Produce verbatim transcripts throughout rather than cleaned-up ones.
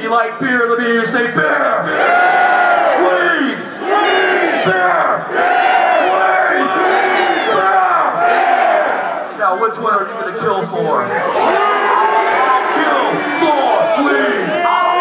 you like beer, let me hear you say beer! Beer! Weed! Weed! Beer! Weed! Beer! Now, which one are you going to kill for? Kill for weed!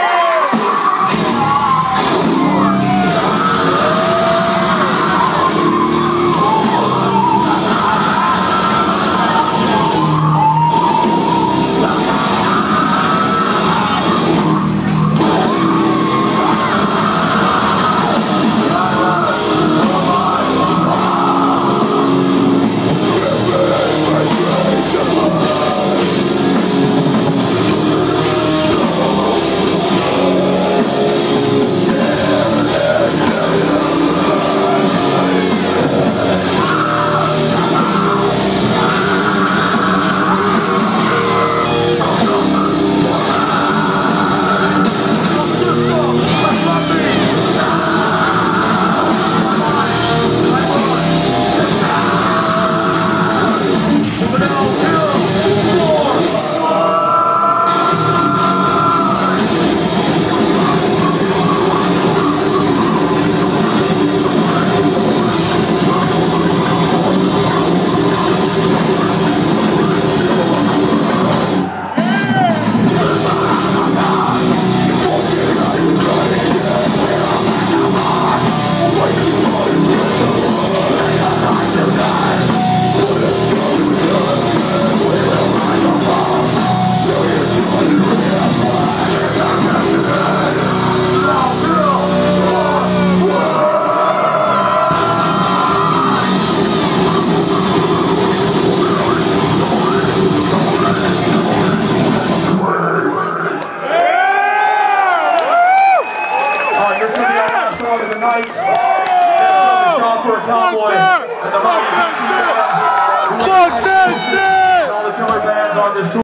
Tonight, there's something for a cowboy and the mighty all the killer bands on this tour.